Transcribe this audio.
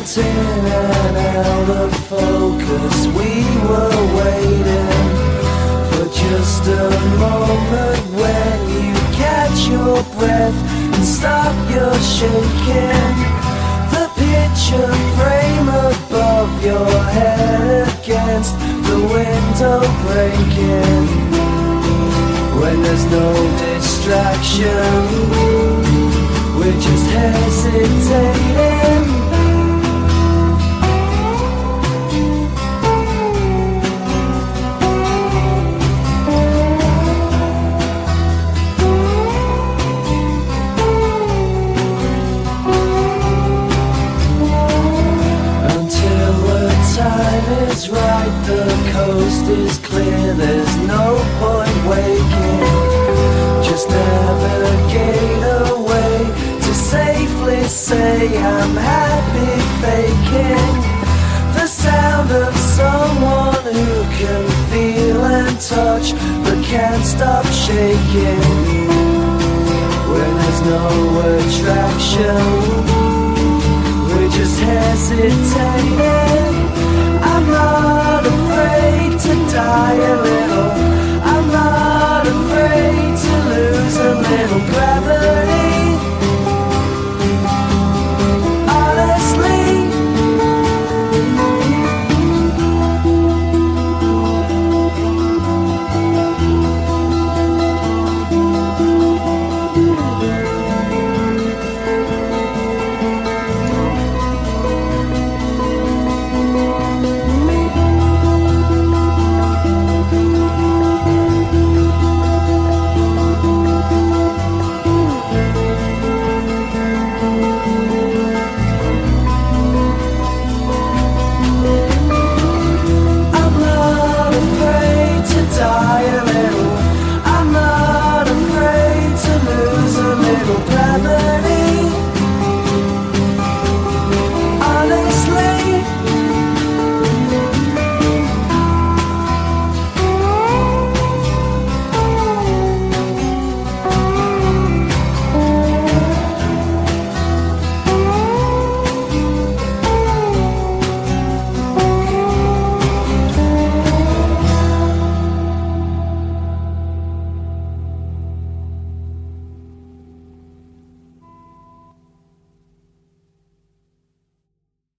in and out of focus. We were waiting for just a moment when you catch your breath and stop your shaking. The picture frame above your head against the window breaking. When there's no distraction, we're just hesitating. Until the time is right, the coast is clear, there's no point waking. Just navigate away to safely say I'm happy faking. The sound of someone who can feel and touch but can't stop shaking. When there's no attraction, we're just hesitating. I'm not afraid to die.